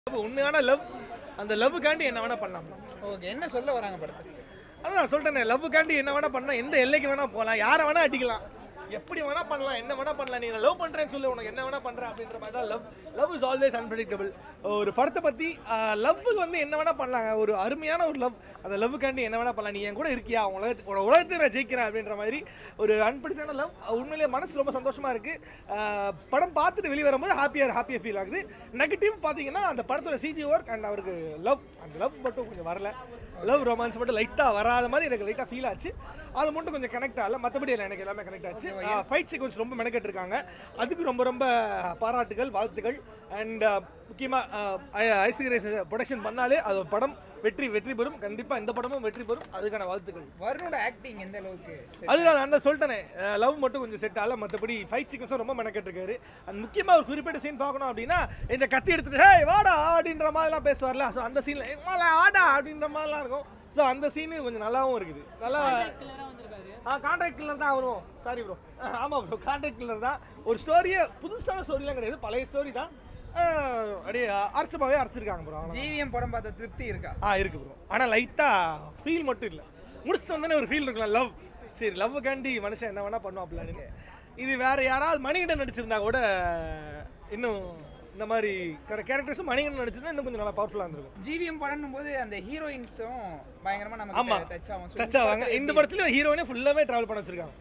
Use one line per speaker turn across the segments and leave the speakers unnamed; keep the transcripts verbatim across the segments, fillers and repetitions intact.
உண்மையான லவ் அந்த லவ்வுக்காண்டி என்ன வேணா பண்ணலாம்.
ஓகே, என்ன சொல்ல வராங்க படத்துக்கு?
அதான் சொல்லிட்டேனே, லவ்வுக்காண்டி என்ன வேணா பண்ணலாம், எந்த எல்லைக்கு வேணா போகலாம், யாரை வேணா அடிக்கலாம், எப்படி வேணா பண்ணலாம், என்ன வேணா பண்ணலாம். நீ லவ் பண்றேன்னு சொல்லி உனக்கு என்ன வேணா பண்ற அப்படின்ற மாதிரி தான் love. Love is always unpredictable. ஒரு படத்தை பத்தி லவ்வுக்கு வந்து என்ன வேணா பண்ணலாங்க. ஒரு அருமையான ஒரு லவ், அந்த லவ்வுக்காண்டி என்ன வேணா பண்ணலாம். நீ என் கூட இருக்கியா, உலக உலகத்தை நான் ஜெயிக்கிறேன் அப்படின்ற மாதிரி ஒரு அன்பிரடிக்டபிளான லவ். உண்மையிலேயே மனசு ரொம்ப சந்தோஷமா இருக்கு. படம் பார்த்துட்டு வெளியே வரும்போது ஹாப்பியாக ஹாப்பியாக ஃபீல் ஆகுது. நெகட்டிவ் பார்த்தீங்கன்னா அந்த படத்தோட சிஜி ஒர்க் அண்ட் அவருக்கு லவ், அந்த லவ் மட்டும் கொஞ்சம் வரல. லவ் ரொமான்ஸ் மட்டும் லைட்டாக வராத மாதிரி எனக்கு லைட்டாக ஃபீல் ஆச்சு. அது மட்டும் கொஞ்சம் கனெக்ட் ஆகல, மற்றபடி இல்லை, எனக்கு எல்லாமே கனெக்ட் ஆச்சு. ஃபைட் சீக்வன்ஸ் ரொம்ப மெனக்கெட்டு இருக்காங்க, அதுக்கு ரொம்ப ரொம்ப பாராட்டுகள், வாழ்த்துக்கள். அண்ட் முக்கியமாக ஐசிகரேஸ் ப்ரொடக்ஷன் பண்ணாலே அது படம் வெற்றி வெற்றி பெறும். கண்டிப்பாக இந்த படமும் வெற்றி பெறும், அதுக்கான வாழ்த்துக்கள்.
வருணோட ஆக்டிங் எந்த அளவுக்கு?
அதுதான் அந்த சொல்லிட்டேனே, லவ் மட்டும் கொஞ்சம் செட் ஆகல, மற்றபடி ஃபைட் சீக்வன்ஸும் ரொம்ப மெனக்கெட்டுருக்காரு. அந்த முக்கியமாக ஒரு குறிப்பிட்ட சீன் பார்க்கணும் அப்படின்னா, இந்த கத்தி எடுத்துட்டு ஹே வாடா அப்படின்ற மாதிரிலாம் பேசுவார்ல, ஸோ அந்த சீனில் எங்களால் ஆடா அப்படின்ற மாதிரிலாம் இருக்கும். ஸோ அந்த சீனு கொஞ்சம் நல்லாவும் இருக்குது. நல்லா ஆ கான்ட்ராக்ட் கில்லர் தான் வரும். சாரி ப்ரோ, ஆமாம் ப்ரோ, கான்ட்ராக்ட் கில்லர் தான். ஒரு ஸ்டோரியே புதுசான ஸ்டோரிலாம் கிடையாது, பழைய ஸ்டோரி தான். அப்படியே அரைச்சமாகவே அரைச்சிருக்காங்க ப்ரோ.
ஜிவிஎம் படம் பார்த்த திருப்தி இருக்கா?
ஆ இருக்கு ப்ரோ, ஆனால் லைட்டாக ஃபீல் மட்டும் இல்லை. முடிச்சுட்டு வந்தோன்னே ஒரு ஃபீல் இருக்கலாம், லவ். சரி, லவ்வுக்காண்டி மனுஷன் என்ன வேணால் பண்ணுவாப்லான்னு. இது வேறு யாராவது மணிகண்டன் நடிச்சிருந்தா கூட இன்னும் இந்த மாதிரி கேரக்டர்ஸும் மணிகண்டன் நடிச்சிருந்தா இன்னும் கொஞ்சம் நல்லா பவர்ஃபுல்லாக இருந்திருக்கும்.
ஜிவிஎம் படம் போது அந்த ஹீரோயின்ஸும் பயங்கரமாக நம்ம டச் ஆகும்
டச் ஆவாங்க. இந்த படத்துலையும் ஹீரோயினே ஃபுல்லாகவே ட்ராவல் பண்ண வச்சிருக்காங்க.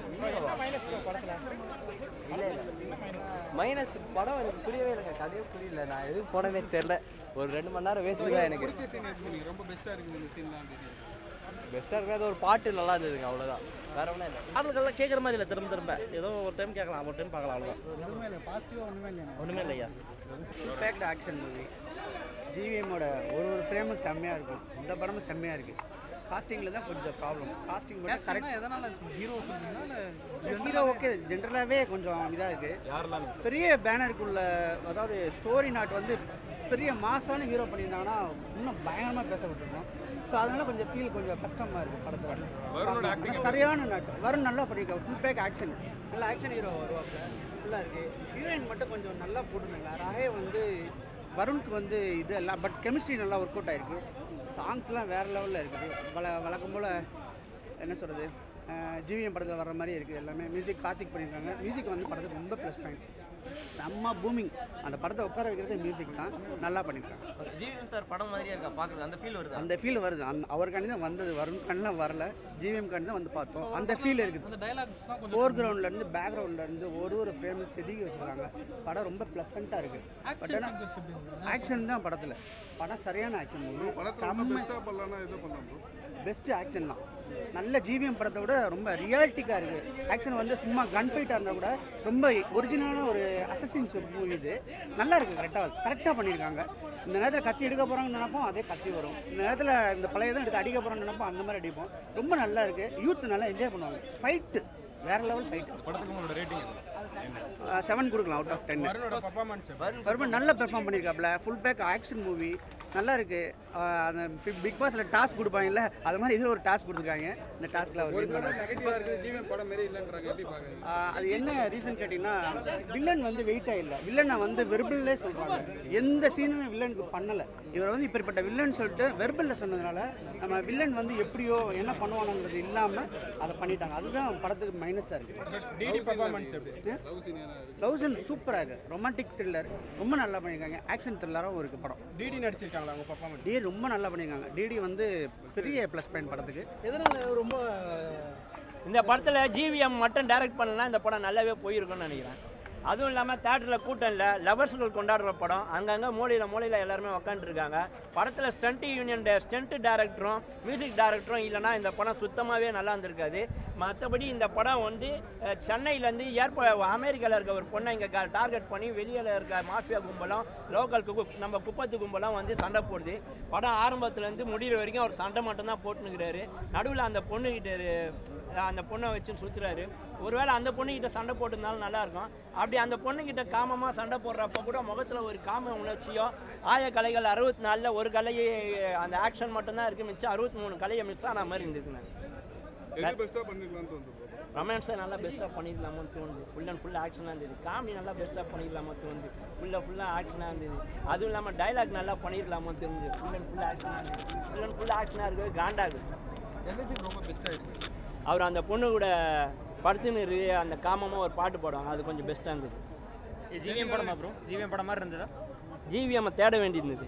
மைனஸ் படம் எனக்கு புரியவே இல்லைங்க, கதையே புரியல, நான் எதுவும் போனதே தெரில. ஒரு ரெண்டு மணி நேரம் வேஸ்ட்டு தான் எனக்கு.
ரொம்ப பெஸ்ட்டாக இருக்குது இந்த சீன்லாம்.
பெஸ்ட்டாக இருக்கிறது ஒரு பாட்டு நல்லா இருந்ததுங்க, அவ்வளோதான், வேற ஒன்றும் இல்லை.
பாடல்கள்லாம் கேட்குற மாதிரி இல்லை, திரும்ப திரும்ப ஏதோ ஒரு டைம் கேட்கலாம், ஒரு டைம் பார்க்கலாம், அவ்வளோதான்.
ஒன்றுமே இல்லை, பாசிட்டிவாக ஒன்றுமே இல்லை,
ஒன்றுமே இல்லையா.
Impact action movie. ஜிவிஎம்மோட ஒரு ஒரு ஃப்ரேமும் செம்மையாக இருக்கும், இந்த படமும் செம்மையாக இருக்குது. காஸ்டிங்கில் தான் கொஞ்சம் ப்ராப்ளம். காஸ்டிங் மட்டும் கரெக்டாக
எதனால் ஹீரோ சொல்கிறீங்களா இல்லை
ஹீரோ ஓகே, ஜென்ரலாகவே கொஞ்சம் இதாக இருக்குது. பெரிய பேனருக்குள்ள, அதாவது ஸ்டோரி நாட் வந்து பெரிய மாசான ஹீரோ பண்ணியிருந்தாங்கன்னா இன்னும் பயங்கரமாக பேசப்பட்டிருக்கோம். ஸோ அதனால் கொஞ்சம் ஃபீல் கொஞ்சம் கஷ்டமாக இருக்குது படத்தில். சரியான நாட்டு வருண் நல்லா பண்ணியிருக்காரு, ஃபுல் பேக் ஆக்ஷன், நல்லா ஆக்ஷன் ஹீரோ வருவாங்க, ஃபுல்லாக இருக்குது. ஹீரோயின் மட்டும் கொஞ்சம் நல்லா போட்டுருந்தாங்க. ராகே வந்து வருணுக்கு வந்து இது எல்லாம், பட் கெமிஸ்ட்ரி நல்லா ஒர்க் அவுட் ஆகிருக்கு. சாங்ஸ்லாம் வேறு லெவலில் இருக்குது. வள வழக்கம் போல் என்ன சொல்கிறது, ஜிவிஎம் படத்தில் வர்ற மாதிரி இருக்குது எல்லாமே. மியூசிக் கார்த்திக் பண்ணியிருக்காங்க. மியூசிக் வந்து படத்துக்கு ரொம்ப ப்ளஸ் பாயிண்ட், செம்ம பூமிங். அந்த படத்தை உட்கார வைக்கிறது மியூசிக் தான், நல்லா பண்ணியிருக்காங்க.
ஜிவிஎம் சார் படம் மாதிரியே இருக்கா பார்க்குறது, அந்த ஃபீல் வருது.
அந்த ஃபீல் வருது, அந்த அவருக்காண்டி தான் வந்தது, வருண் கண்ணெலாம் வரல, ஜிவிஎம் காண்டி தான் வந்து பார்த்தோம். அந்த ஃபீல் இருக்குது. ஃபோர் கிரவுண்ட்லேருந்து பேக் கிரவுண்ட்லேருந்து ஒரு ஒரு ஃப்ரேம் செதுக்கி வச்சுருக்காங்க. படம் ரொம்ப ப்ளசண்ட்டாக இருக்குது. பட் ஆனால் ஆக்ஷன் தான் படத்தில், படம் சரியான ஆக்ஷன் மூவி. பெஸ்ட்டு ஆக்ஷன் தான், நல்ல ஜிவிஎம் படத்தை விட ரொம்ப ரியாலிட்டிக்காக இருக்குது. ஆக்ஷன் வந்து சும்மா கன் ஃபைட்டாக இருந்தால் கூட ரொம்ப ஒரிஜினலான ஒரு அசசின்ஸ் மூவி இது. நல்லா இருக்குது, கரெக்டாக கரெக்டாக பண்ணியிருக்காங்க. இந்த நேரத்தில் கத்தி எடுக்க போகிறாங்கன்னு நினைப்போம், அதே கத்தி வரும். இந்த நேரத்தில் இந்த பழைய தான் எடுத்து அடிக்க போகிறோம்னு நினைப்போம், அந்த மாதிரி அடிப்போம். ரொம்ப நல்லா இருக்குது, யூத் நல்லா என்ஜாய் பண்ணுவாங்க. ஃபைட்டு வேறு லெவல் ஃபைட்டு.
படத்துக்கு உங்களோட ரேட்டிங்
செவன் கொடுக்கலாம் அவுட் ஆஃப் டென். வருண் நல்லா பெர்ஃபார்ம் பண்ணியிருக்காப்ல, ஃபுல் பேக் ஆக்ஷன் மூவி நல்லா இருக்குது. அந்த பிக் பாஸில் டாஸ்க் கொடுப்பாங்கல்ல, அது மாதிரி இதில் ஒரு டாஸ்க் கொடுத்துருக்காங்க. இந்த டாஸ்கில் ஒரு
படம் மாரி இல்லைன்றாங்க,
அது என்ன ரீசன் கேட்டிங்கன்னா, வில்லன் வந்து வெயிட்டாக இல்லை, வில்லனை வந்து வெர்பல்லே சொல்கிறாங்க. எந்த சீனுமே வில்லனுக்கு பண்ணலை. இவர் வந்து இப்படிப்பட்ட வில்லன் சொல்லிட்டு வெர்பலில் சொன்னதுனால நம்ம வில்லன் வந்து எப்படியோ என்ன பண்ணுவானுங்கிறது இல்லாமல் அதை பண்ணிட்டாங்க. அதுதான் படத்துக்கு மைனஸாக இருக்குது. லவ் சீன் சூப்பராக இருக்குது, ரொமான்டிக் த்ரில்லர் ரொம்ப நல்லா பண்ணியிருக்காங்க. ஆக்ஷன் த்ரில்லராகவும் இருக்குது படம்.
டிடி நடிச்சிருக்காங்களா அவங்க பர்ஃபார்மன்ஸ்?
டிடி ரொம்ப நல்லா பண்ணியிருக்காங்க. டிடி வந்து பெரிய ப்ளஸ் பாயிண்ட் படத்துக்கு.
எதனால ரொம்ப
இந்த படத்தில் ஜிவிஎம் மட்டும் டைரக்ட் பண்ணலாம், இந்த படம் நல்லாவே போயிருக்குன்னு நினைக்கிறேன். அதுவும் இல்லாமல் தேட்டரில் கூட்டம் இல்லை, லவர்ஸ்கள் கொண்டாடுற படம். அங்கங்கே மூலையில் மூலையில் எல்லாருமே உக்காந்துருக்காங்க. படத்தில் ஸ்டண்ட் யூனியன் ஸ்டண்ட் டேரக்டரும் மியூசிக் டேரக்டரும் இல்லைனா இந்த படம் சுத்தமாகவே நல்லா இருந்திருக்காது. மற்றபடி இந்த படம் வந்து சென்னையிலேருந்து ஏற்ப அமெரிக்காவில் இருக்க ஒரு பொண்ணை இங்கே டார்கெட் பண்ணி வெளியில் இருக்க மாஃபியா கும்பலும் லோக்கல் கு நம்ம குப்பத்து கும்பலாம் வந்து சண்டை போடுது. படம் ஆரம்பத்துலேருந்து முடிகிற வரைக்கும் அவர் சண்டை மட்டும்தான் போட்டுனுக்கிறாரு. நடுவில் அந்த பொண்ணுக்கிட்ட அந்த பொண்ணை வச்சு சுற்றுறாரு. ஒருவேளை அந்த பொண்ணுக்கிட்ட சண்டை போட்டிருந்தாலும் நல்லாயிருக்கும். அப்படி அந்த பொண்ணுக்கிட்ட காமமாக சண்டை போடுறப்ப கூட முகத்தில் ஒரு காம உணர்ச்சியோ, ஆய கலைகள் அறுபத்தி நாலில் ஒரு கலையை அந்த ஆக்ஷன் மட்டும்தான் இருக்குது, மிச்சம் அறுபத்தி மூணு கலையை மிஸ் ஆன மாதிரி இருந்துச்சுங்க.
எது பெஸ்ட்டாக பண்ணிருக்கலாம்னு தோணுது
ரொமான்ஸை நல்லா பெஸ்ட்டாக பண்ணிடலாமோ தோணுது. ஃபுல் அண்ட் ஃபுல் ஆக்ஷனாக இருந்தது. காமெடி நல்லா பெஸ்ட்டாக பண்ணிடலாமோ தோணுது. ஃபுல்லாக ஃபுல்லாக ஆக்ஷனாக இருந்தது. அதுவும் இல்லாமல் டைலாக் நல்லா பண்ணிடலாமோ தோணுது. ஃபுல் அண்ட் ஃபுல் ஆக்ஷனாக இருந்தது. ஃபுல் அண்ட் ஃபுல் ஆக்ஷனாக இருக்குது. காண்டாகுது.
எந்த சீன் ரொம்ப பெஸ்ட்டாக இருக்குது?
அவர் அந்த பொண்ணு கூட படுத்துன்னு இருக்கு அந்த காமமாக ஒரு பாட்டு பாடுவாங்க, அது கொஞ்சம் பெஸ்ட்டாக இருந்தது.
ஜிவிஎம் படமா ப்ரோ? ஜிவிஎம் படம் மாதிரி இருந்ததா?
ஜிவிஎம் தேட வேண்டியிருந்தது.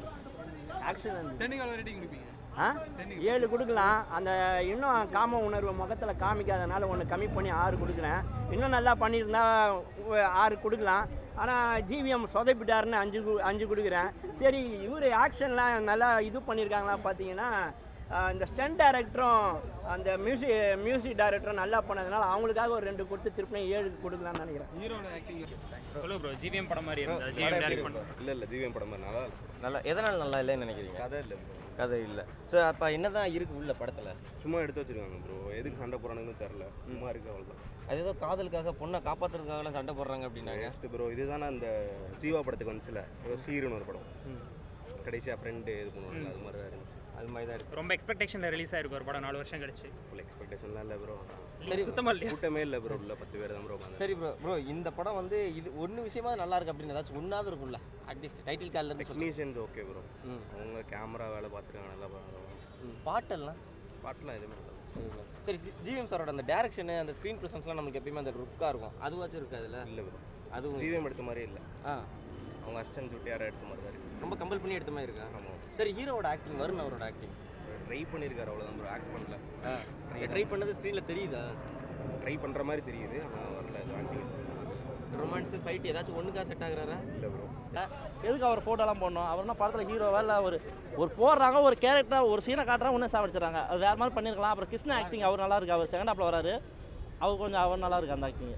ஆக்ஷன் இருந்தது.
டென்னிக்கால ரேட்டிங் கொடுப்பீங்க?
ஆ ஏழு கொடுக்கலாம். அந்த இன்னும் காம உணர்வு முகத்தில் காமிக்காதனால ஒன்று கம்மி பண்ணி ஆறு கொடுக்குறேன். இன்னும் நல்லா பண்ணியிருந்தா ஆறு கொடுக்கலாம். ஆனால் ஜிவிஎம் சொதப்பிட்டாருன்னு அஞ்சு அஞ்சு கொடுக்குறேன். சரி, இவர் ஆக்ஷன்லாம் நல்லா இது பண்ணியிருக்காங்களா பார்த்தீங்கன்னா, இந்த ஸ்டண்ட் டைரக்டரும் அந்த மியூசிக் மியூசிக் டைரக்டரும் நல்லா பண்ணதுனால அவங்களுக்காக ஒரு ரெண்டு கொடுத்து திருப்பி ஏழு கொடுக்கலாம்னு நினைக்கிறேன்.
ஹீரோட ஆக்டிங்
சொல்லுங்க ப்ரோ. ஜிவிஎம் படம் மாதிரி இருந்ததா? ஜிவிஎம் டைரக்ட் பண்ண
இல்லை இல்லை ஜிவிஎம் படம் மாதிரி நல்லா
நல்லா எதனால் நல்லா இல்லைன்னு நினைக்கிறீங்க?
கதை இல்லை
கதை இல்லை. ஸோ அப்போ என்ன தான் இருக்குது உள்ள படத்தில்?
சும்மா எடுத்து வச்சிருக்காங்க ப்ரோ. எதுக்கு சண்டை போடுறாங்கன்னு தெரில. சும்மா இருக்குது அவ்வளோதான்.
அது ஏதோ காதலுக்காக பொண்ணை காப்பாற்றுறதுக்காகலாம் சண்டை போடுறாங்க அப்படின்னாங்க.
நெக்ஸ்ட் ப்ரோ இதுதானே அந்த ஜீவா படத்துக்கு வந்துச்சுல, ஏதோ சீருன்னு ஒரு படம், கடைசியாக ஃப்ரெண்டு இது பண்ணுவாங்க, அது மாதிரி தான் இருந்துச்சு.
அது மாதிரி தான் இருக்குது.
ரொம்ப எக்ஸ்பெக்டேஷனில் ரிலீஸ் ஆயிருக்கு ஒரு படம் நாலு வருஷம் கழிச்சு.
ஃபுல் எக்ஸ்பெக்டேஷன்லாம் இல்லை ப்ரோ.
சரி,
சுத்தமாக இல்லையா?
கூட்டமே இல்லை ப்ரோ. உள்ள பத்து பேர் தான் ப்ரோ உட்காந்து.
சரி ப்ரோ ப்ரோ இந்த படம் வந்து இது ஒன்று விஷயமா நல்லா இருக்குது அப்படின்னு ஏதாச்சும் ஒன்றாவது இருக்கும்ல? அட்லீஸ்ட் டைட்டில் கார்டில் இருந்து சொல்லி.
Technicians okay bro. அவங்க கேமரா வேலை பார்த்துருக்காங்க, நல்லா பார்க்குறாங்க.
பாட்டெல்லாம்
பாட்டெலாம் எதுவுமே இல்லை.
சரி, ஜிவிஎம் சாரோட அந்த டேரக்ஷனு அந்த ஸ்க்ரீன் ப்ரெசன்ஸ்லாம் நமக்கு எப்பயுமே அந்த ருக்காக இருக்கும், அதுவாச்சும் இருக்குது அதில்?
இல்லை ப்ரோ,
அதுவும்
ஜிவிஎம் எடுத்த மாதிரியே இல்லை.
ஆ,
அவங்க அசிஸ்டன்ட் சுட்டி யாரை எடுத்த மாதிரி தான் இருக்குது.
ரொம்ப கம்பல் பண்ணி எடுத்த மாதிரி இருக்கா?
ஆமாம்.
சரி, ஹீரோவோட ஆக்டிங், வருண் அவரோட ஆக்டிங்
ட்ரை பண்ணியிருக்காரு, அவ்வளோதான் ப்ரோ. ஆக்ட் பண்ணல.
ட்ரை பண்ணது ஸ்க்ரீனில் தெரியுதா?
ட்ரை பண்ணுற மாதிரி தெரியுது, ஆனால் வரல. இது ஆக்டிங்
ரொமான்ஸு ஃபைட் ஏதாச்சும் ஒன்றுக்கா செட் ஆகுறாரா?
இல்லை ப்ரோ.
எதுக்கு அவர் ஃபோட்டோலாம் போடணும்? அவர்னா படத்தில் ஹீரோவா இல்லை ஒரு ஒரு போடுறாங்க, ஒரு கேரக்டராக ஒரு சீனை காட்டுறாங்க, ஒன்றும் சாப்பிடுறாங்க. அது வேறு மாதிரி பண்ணியிருக்கலாம். அப்புறம் கிருஷ்ணா ஆக்டிங் அவர் நல்லா இருக்கு. அவர் செகண்ட் ஹாப்பில் வராரு, அவர் கொஞ்சம் அவர் நல்லா இருக்கு அந்த ஆக்டிங்.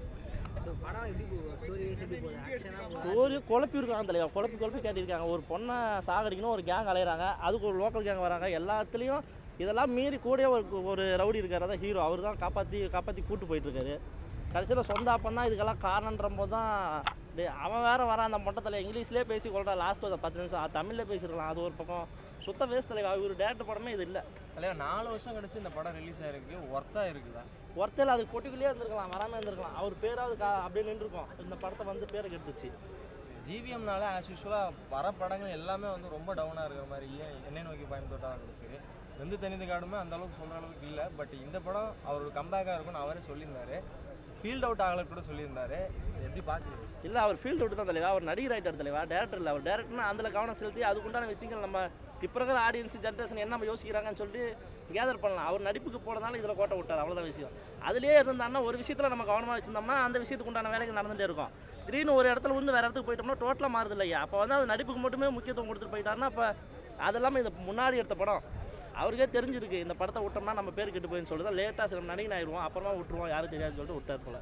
ஸ்டோரி குழப்பி இருக்காங்க தலைவா, குழப்பி குழப்பி கேட்டிருக்காங்க. ஒரு பொண்ணை சாகடிக்கணும், ஒரு கேங் அலையிறாங்க, அதுக்கு ஒரு லோக்கல் கேங் வராங்க. எல்லாத்துலேயும் இதெல்லாம் மீறி கூட ஒரு ஒரு ரவுடி இருக்கார், அதான் ஹீரோ. அவர் தான் காப்பாற்றி காப்பாற்றி கூப்பிட்டு போயிட்டுருக்காரு. கடைசியில் சொந்த அப்பன் தான் இதுக்கெல்லாம் காரணன்ற போது தான் டே அவன் வேறு வரான் அந்த மொட்டத்தில் இங்கிலீஷ்லேயே பேசி கொள்றான். லாஸ்ட் ஒரு பத்து நிமிஷம் தமிழில் பேசியிருக்கலாம். அது ஒரு பக்கம் சுத்த வேஸ்ட் தலைவா. இவர் டேரக்டர் படமே இது இல்லை
தலைவா. நாலு வருஷம் கழிச்சு இந்த படம் ரிலீஸ் ஆகிருக்கு, ஒர்த்தாக இருக்குதா?
ஒருத்தர் அது பொட்டிக்குள்ளேயே இருந்திருக்கலாம், வராமல் இருந்திருக்கலாம். அவர் பேராவது கா அப்படியே நின்றுருக்கோம். இந்த படத்தை வந்து பேரை கெடுத்துச்சு.
ஜிவிஎம்னால ஆஸ் யூஸ்வலாக வர படங்கள் எல்லாமே வந்து ரொம்ப டவுனாக இருக்கிற மாதிரி, ஏன் என்னை நோக்கி பயன்பட்டா இருந்தாலும் சரி, வெந்து தனிந்த காடுமே அந்த அளவுக்கு சொல்கிற அளவுக்கு இல்லை. பட் இந்த படம் அவரோட கம்பேக்காக இருக்கும்னு அவரே சொல்லியிருந்தாரு. ஃபீல்ட் அவுட் ஆகலை கூட சொல்லியிருந்தாரு. எப்படி பார்க்குறீங்க?
இல்லை, அவர் ஃபீல்ட் அவுட் தான் தலைவா. அவர் நடிகர் ஆகிட்டார் தலைவா, டேரக்டர் இல்லை. அவர் டேரக்டர்னா அதில் கவனம் செலுத்தி அதுக்குண்டான விஷயங்கள் நம்ம இப்போ இருக்கிற ஆடியன்ஸ் ஜென்ரேஷன் என்ன யோசிக்கிறாங்கன்னு சொல்லிட்டு கேதர் பண்ணலாம். அவர் நடிப்புக்கு போனதால இதில் கோட்டை விட்டார், அவ்வளோதான் விஷயம். அதுலேயே இருந்தாங்கன்னா ஒரு விஷயத்தில் நம்ம கவனமாக வச்சுருந்தோம்னா அந்த விஷயத்துக்கு உண்டான வேலைகள் நடந்துகிட்டே இருக்கும். திடீர்னு ஒரு இடத்துல வந்து வேறு இடத்துக்கு போயிட்டோம்னா டோட்டலாக மாறுது இல்லையா? அப்போ வந்து அவர் நடிப்புக்கு மட்டுமே முக்கியத்துவம் கொடுத்துட்டு போயிட்டாருன்னா அப்போ அது எல்லாமே இது முன்னாடி எடுத்த படம் அவருக்கே தெரிஞ்சிருக்கு. இந்த படத்தை விட்டோம்னா நம்ம பேர் கெட்டு போயின்னு சொல்லிட்டு தான் லேட்டாக சில நடிகன் ஆயிடுவோம், அப்புறமா விட்டுருவோம், யாரும் தெரியாதுன்னு சொல்லிட்டு விட்டார் போல.